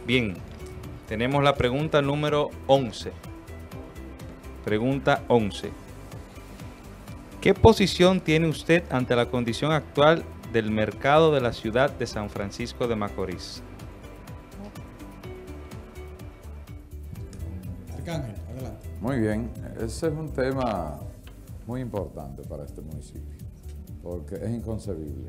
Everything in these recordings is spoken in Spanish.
Bien, tenemos la pregunta número 11. Pregunta 11. ¿Qué posición tiene usted ante la condición actual del mercado de la ciudad de San Francisco de Macorís? Arcángel, adelante. Muy bien, ese es un tema muy importante para este municipio, porque es inconcebible.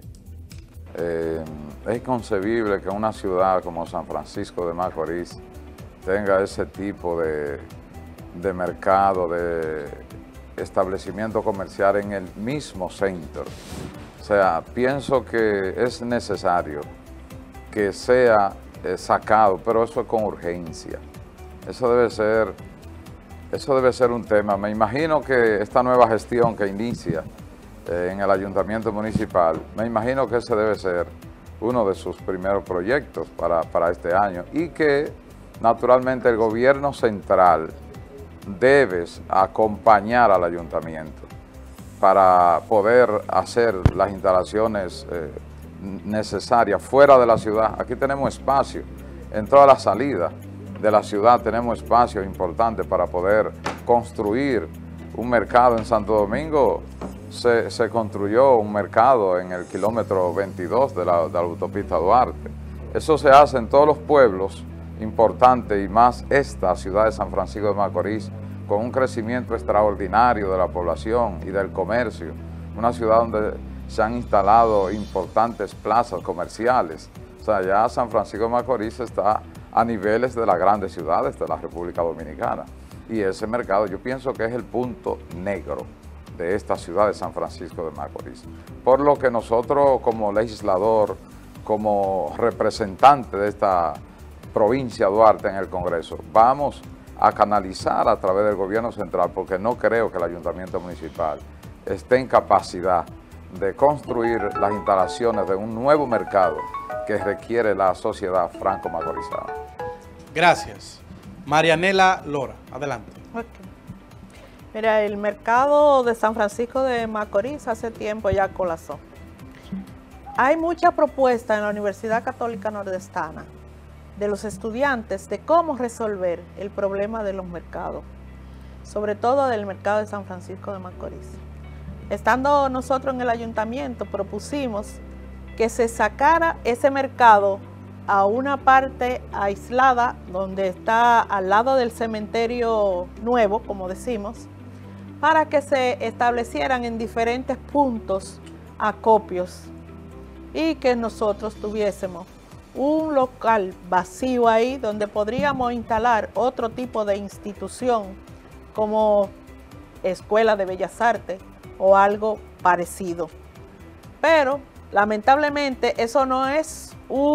Es inconcebible que una ciudad como San Francisco de Macorís tenga ese tipo de mercado, de establecimiento comercial en el mismo centro. O sea, pienso que es necesario que sea sacado, pero eso es con urgencia. Eso debe ser un tema. Me imagino que esta nueva gestión que inicia en el ayuntamiento municipal, me imagino que ese debe ser uno de sus primeros proyectos para este año y que naturalmente el gobierno central debe acompañar al ayuntamiento para poder hacer las instalaciones necesarias fuera de la ciudad. Aquí tenemos espacio, en todas las salidas de la ciudad tenemos espacio importante para poder construir un mercado. En Santo Domingo se construyó un mercado en el kilómetro 22 de la autopista Duarte. Eso se hace en todos los pueblos importantes y más esta ciudad de San Francisco de Macorís, con un crecimiento extraordinario de la población y del comercio. Una ciudad donde se han instalado importantes plazas comerciales. O sea, ya San Francisco de Macorís está a niveles de las grandes ciudades de la República Dominicana. Y ese mercado yo pienso que es el punto negro de esta ciudad de San Francisco de Macorís. Por lo que nosotros como legislador, como representante de esta provincia Duarte en el Congreso, vamos a canalizar a través del gobierno central, porque no creo que el ayuntamiento municipal esté en capacidad de construir las instalaciones de un nuevo mercado que requiere la sociedad franco-macorizana. Gracias. Marianela Lora, adelante. Okay. Mira, el mercado de San Francisco de Macorís hace tiempo ya colapsó. Hay mucha propuesta en la Universidad Católica Nordestana de los estudiantes de cómo resolver el problema de los mercados, sobre todo del mercado de San Francisco de Macorís. Estando nosotros en el ayuntamiento, propusimos que se sacara ese mercado a una parte aislada, donde está al lado del cementerio nuevo, como decimos, para que se establecieran en diferentes puntos acopios y que nosotros tuviésemos un local vacío ahí donde podríamos instalar otro tipo de institución como Escuela de Bellas Artes o algo parecido. Pero lamentablemente eso no es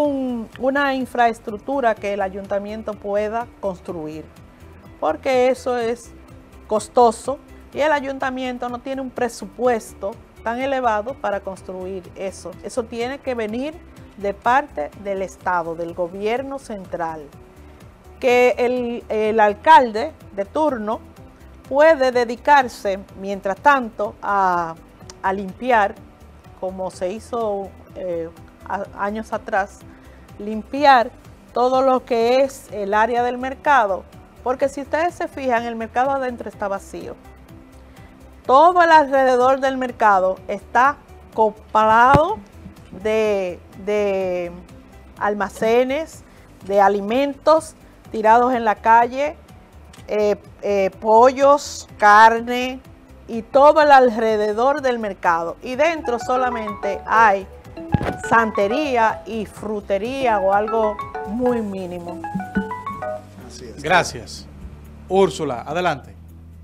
una infraestructura que el ayuntamiento pueda construir, porque eso es costoso y el ayuntamiento no tiene un presupuesto tan elevado para construir eso. Eso tiene que venir de parte del Estado, del gobierno central, que el alcalde de turno puede dedicarse, mientras tanto, a limpiar, como se hizo años atrás, limpiar todo lo que es el área del mercado, porque si ustedes se fijan, el mercado adentro está vacío. Todo el alrededor del mercado está copado de almacenes, de alimentos tirados en la calle, pollos, carne y todo el alrededor del mercado. Y dentro solamente hay santería y frutería o algo muy mínimo. Así es. Gracias. Úrsula, adelante.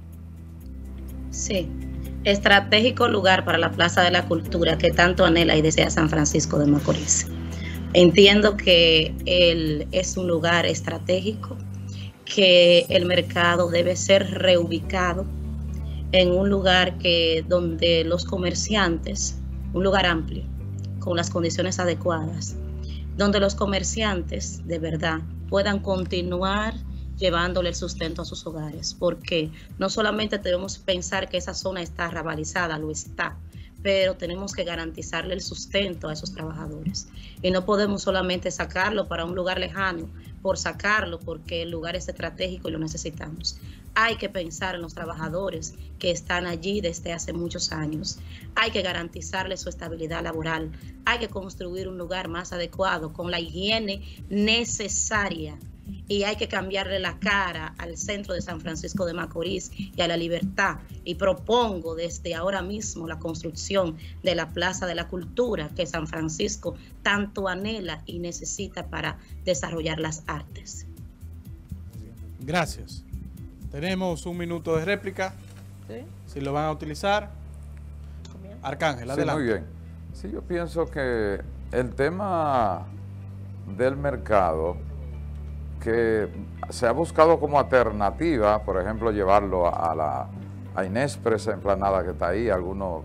Sí, estratégico lugar para la Plaza de la Cultura que tanto anhela y desea San Francisco de Macorís. Entiendo que es un lugar estratégico, que el mercado debe ser reubicado en un lugar donde los comerciantes, un lugar amplio, con las condiciones adecuadas, donde los comerciantes de verdad puedan continuar llevándole el sustento a sus hogares, porque no solamente debemos pensar que esa zona está arrabalizada, lo está, pero tenemos que garantizarle el sustento a esos trabajadores. Y no podemos solamente sacarlo para un lugar lejano, por sacarlo porque el lugar es estratégico y lo necesitamos. Hay que pensar en los trabajadores que están allí desde hace muchos años. Hay que garantizarles su estabilidad laboral. Hay que construir un lugar más adecuado con la higiene necesaria. Y hay que cambiarle la cara al centro de San Francisco de Macorís y a La Libertad. Y propongo desde ahora mismo la construcción de la Plaza de la Cultura que San Francisco tanto anhela y necesita para desarrollar las artes. Gracias. Tenemos un minuto de réplica. ¿Sí? Si lo van a utilizar. Arcángel, adelante. Sí, muy bien. Sí, yo pienso que el tema del mercado que se ha buscado como alternativa, por ejemplo, llevarlo a Inespres, Emplanada, que está ahí, algunos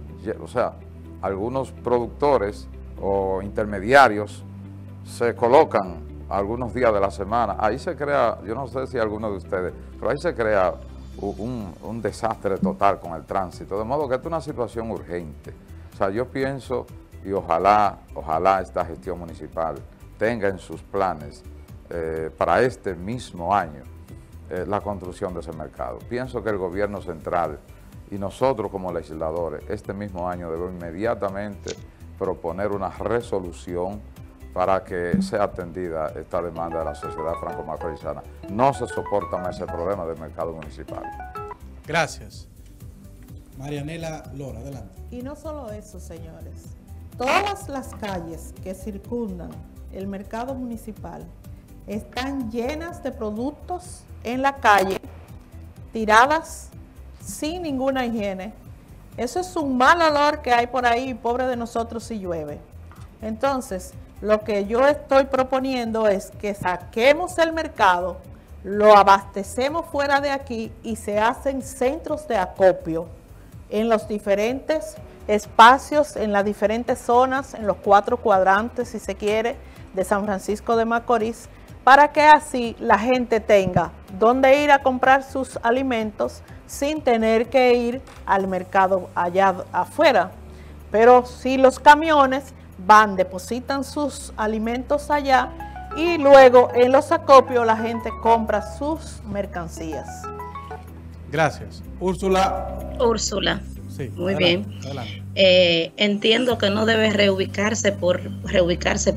productores o intermediarios se colocan algunos días de la semana. Ahí se crea, yo no sé si alguno de ustedes, pero ahí se crea un desastre total con el tránsito, de modo que esta es una situación urgente. O sea, yo pienso, y ojalá esta gestión municipal tenga en sus planes para este mismo año la construcción de ese mercado. Pienso que el gobierno central y nosotros como legisladores este mismo año debemos inmediatamente proponer una resolución para que sea atendida esta demanda de la sociedad franco-macorizana. No se soporta más ese problema del mercado municipal. Gracias. Marianela Lora, adelante. Y no solo eso, señores. Todas las calles que circundan el mercado municipal están llenas de productos en la calle, tiradas sin ninguna higiene. Eso es un mal olor que hay por ahí, pobre de nosotros si llueve. Entonces, lo que yo estoy proponiendo es que saquemos el mercado, lo abastecemos fuera de aquí y se hacen centros de acopio en los diferentes espacios, en las diferentes zonas, en los 4 cuadrantes, si se quiere, de San Francisco de Macorís, para que así la gente tenga dónde ir a comprar sus alimentos sin tener que ir al mercado allá afuera. Pero si los camiones van, depositan sus alimentos allá y luego en los acopios la gente compra sus mercancías. Gracias. Úrsula. Sí, muy adelante, bien. Adelante. Entiendo que no debe reubicarse por reubicarse.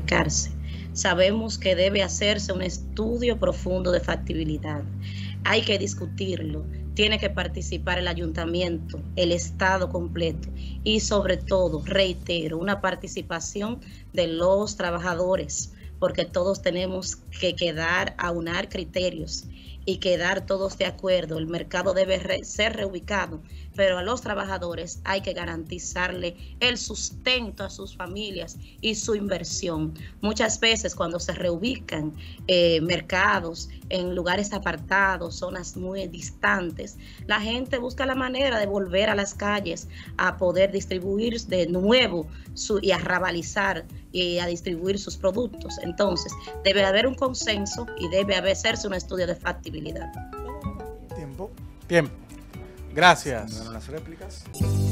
Sabemos que debe hacerse un estudio profundo de factibilidad. Hay que discutirlo. Tiene que participar el ayuntamiento, el Estado completo y sobre todo, reitero, una participación de los trabajadores, porque todos tenemos que quedar a unar criterios y quedar todos de acuerdo. El mercado debe ser reubicado, pero a los trabajadores hay que garantizarle el sustento a sus familias y su inversión. Muchas veces cuando se reubican mercados en lugares apartados, zonas muy distantes, la gente busca la manera de volver a las calles a poder distribuir de nuevo y a rabalizar y a distribuir sus productos. Entonces, debe haber un consenso y debe hacerse un estudio de factibilidad. Tiempo. Gracias. Las réplicas.